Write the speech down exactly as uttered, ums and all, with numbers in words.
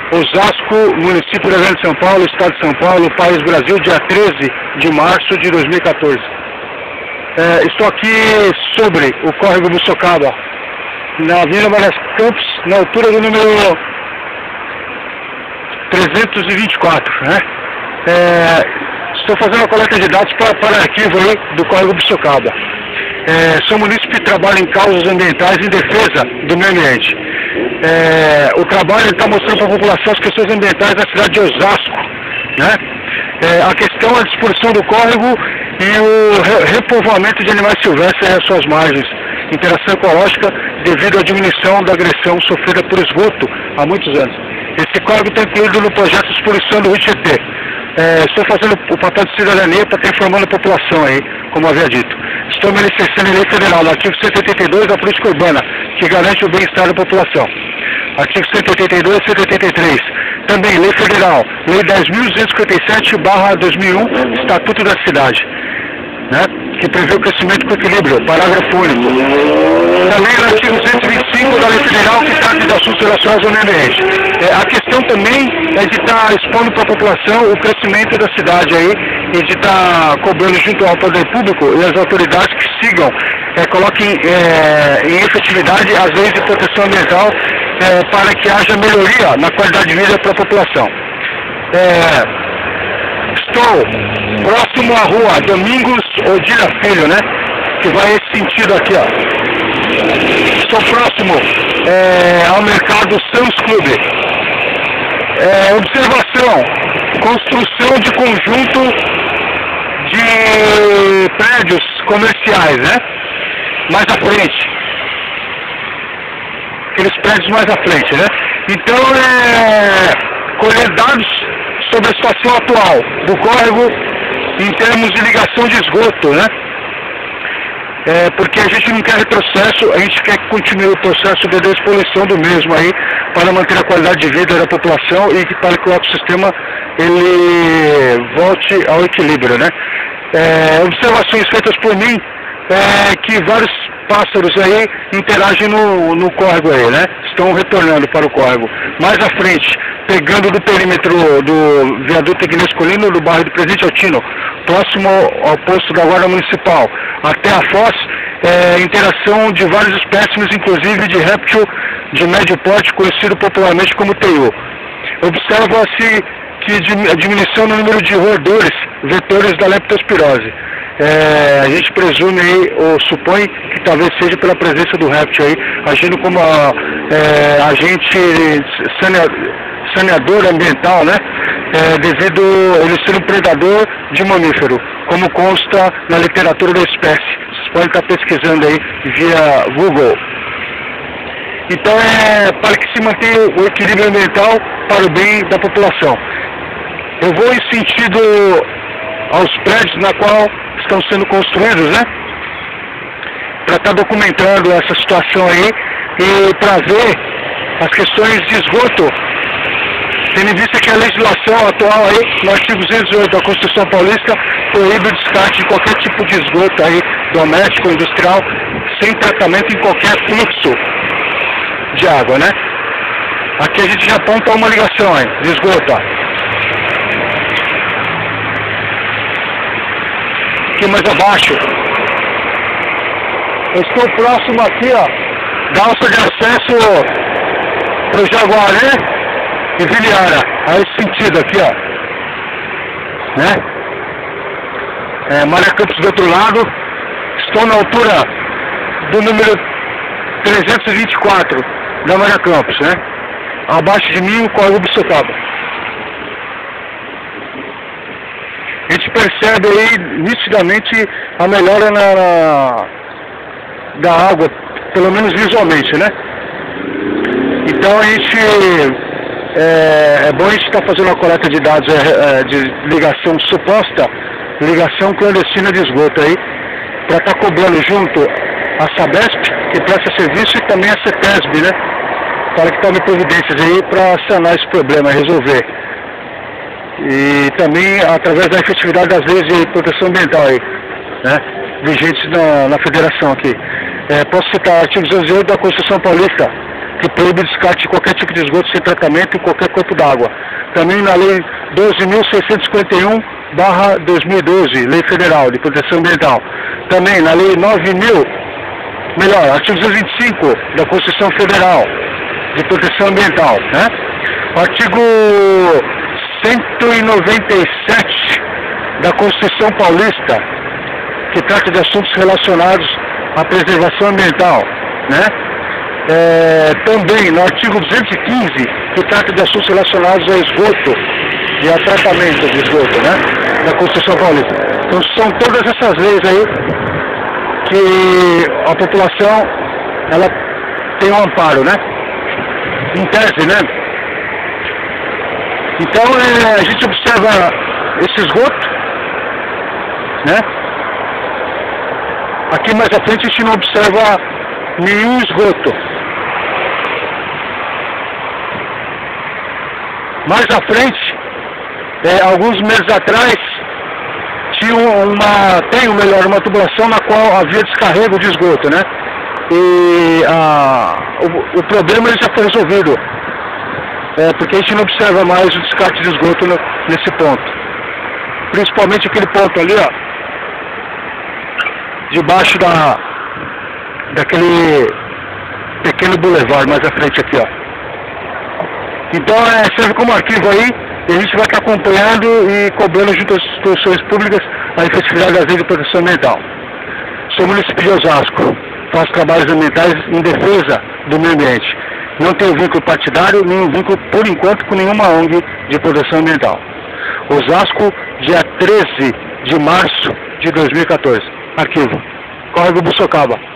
Osasco, município da Grande São Paulo, Estado de São Paulo, País Brasil, dia treze de março de dois mil e quatorze. É, estou aqui sobre o córrego Buçocaba, na Avenida Maria Campos, na altura do número trezentos e vinte e quatro, né? É, estou fazendo a coleta de dados para, para arquivo aí do córrego Buçocaba. É, sou munícipe e trabalho em causas ambientais em defesa do meio ambiente. É, o trabalho está mostrando para a população as questões ambientais da cidade de Osasco, né? É, a questão é a disposição do córrego e o re repovoamento de animais silvestres às suas margens, interação ecológica devido à diminuição da agressão sofrida por esgoto há muitos anos. Esse córrego está incluído no projeto de exposição do Rio Tietê. É, estou fazendo o papel de cidadania para estar informando a população aí, como havia dito. Estou me licenciando em lei federal, no artigo cento e oitenta e dois da política urbana, que garante o bem-estar da população. Artigo cento e oitenta e dois e cento e oitenta e três. Também lei federal, lei dez mil duzentos e cinquenta e sete barra dois mil e um, Estatuto da Cidade, né? Que prevê o crescimento com equilíbrio, parágrafo único. Também no artigo cento e vinte e cinco da lei federal, que trata de assuntos relacionados ao meio ambiente. É, a questão também é de estar expondo para a população o crescimento da cidade aí, e de estar cobrando junto ao poder público e as autoridades que sigam, é, coloquem é, em efetividade as leis de proteção ambiental é, para que haja melhoria na qualidade de vida para a população. É, Estou próximo à rua Domingos Odira Filho, né? Que vai nesse sentido aqui, ó. Estou próximo é, ao mercado Sam's Club. É, observação, construção de conjunto de prédios comerciais, né? Mais à frente. Aqueles prédios mais à frente, né? Então, é, colher dados sobre a situação atual do córrego em termos de ligação de esgoto, né? É, porque a gente não quer retrocesso, a gente quer que continue o processo de despoluição do mesmo aí, para manter a qualidade de vida da população e para que o ecossistema ele volte ao equilíbrio, né? É, observações feitas por mim é que vários pássaros aí interagem no, no córrego aí, né? Estão retornando para o córrego. Mais à frente, pegando do perímetro do viaduto Ignacio Colino, do bairro do Presidente Altino, próximo ao posto da Guarda Municipal, até a foz, é, interação de vários espécimes, inclusive de réptil de médio porte, conhecido popularmente como teiu. Observa-se que a diminuição no número de roedores, vetores da leptospirose. É, a gente presume aí, ou supõe que talvez seja pela presença do réptil aí, agindo como a, é, agente saneador ambiental, né? É, devido ele ser um predador de mamífero, como consta na literatura da espécie. Vocês podem estar pesquisando aí via Google. Então é para que se mantenha o equilíbrio ambiental para o bem da população. Eu vou em sentido aos prédios na qual estão sendo construídos, né? Para estar documentando essa situação aí e para ver as questões de esgoto, tendo em vista que a legislação atual aí, no artigo duzentos e oito da Constituição Paulista, proíbe o descarte de qualquer tipo de esgoto aí, doméstico, industrial, sem tratamento em qualquer fluxo de água, né? Aqui a gente já aponta uma ligação aí, de esgoto, ó. Aqui mais abaixo, eu estou próximo aqui, ó, da alça de acesso para o Jaguaré e Viliara, a esse sentido aqui, ó, né? É, Maria Campos do outro lado, estou na altura do número trezentos e vinte e quatro da Maria Campos, né? Abaixo de mim o córrego Buçocaba. A gente percebe aí nitidamente a melhora na, na, da água, pelo menos visualmente, né? Então a gente, é, é bom a gente estar fazendo uma coleta de dados é, de ligação suposta, ligação clandestina de esgoto aí, para estar cobrando junto a Sabesp, que presta serviço, e também a CETESB, né? Para que tome providências aí para sanar esse problema, resolver. E também através da efetividade das leis de proteção ambiental aí, né, vigentes na, na federação aqui. É, posso citar o artigo duzentos e oito da Constituição Paulista, que proíbe o descarte de qualquer tipo de esgoto sem tratamento em qualquer corpo d'água. Também na Lei doze mil seiscentos e cinquenta e um barra dois mil e doze, Lei Federal de Proteção Ambiental. Também na Lei nove mil, melhor, artigo duzentos e vinte e cinco da Constituição Federal de Proteção Ambiental, né? Artigo cento e noventa e sete da Constituição Paulista, que trata de assuntos relacionados à preservação ambiental, né? É, também no artigo duzentos e quinze, que trata de assuntos relacionados a esgoto e a tratamento de esgoto, né? Da Constituição Paulista. Então são todas essas leis aí que a população ela tem um amparo, né? Em tese, né? Então é, a gente observa esse esgoto, né? Aqui mais à frente a gente não observa nenhum esgoto. Mais à frente, é, alguns meses atrás, tinha uma, tem melhor, uma tubulação na qual havia descarrego de esgoto, né? E a, o, o problema ele já foi resolvido, é, porque a gente não observa mais o descarte de esgoto no, nesse ponto. Principalmente aquele ponto ali, ó, debaixo da, daquele pequeno boulevard mais à frente aqui, ó. Então é, serve como arquivo aí, e a gente vai estar acompanhando e cobrando junto às instituições públicas a efetividade das leis de proteção ambiental. Sou município de Osasco, faço trabalhos ambientais em defesa do meio ambiente. Não tenho vínculo partidário, nenhum vínculo, por enquanto, com nenhuma O N G de proteção ambiental. Osasco, dia treze de março de dois mil e quatorze. Arquivo. Córrego Buçocaba.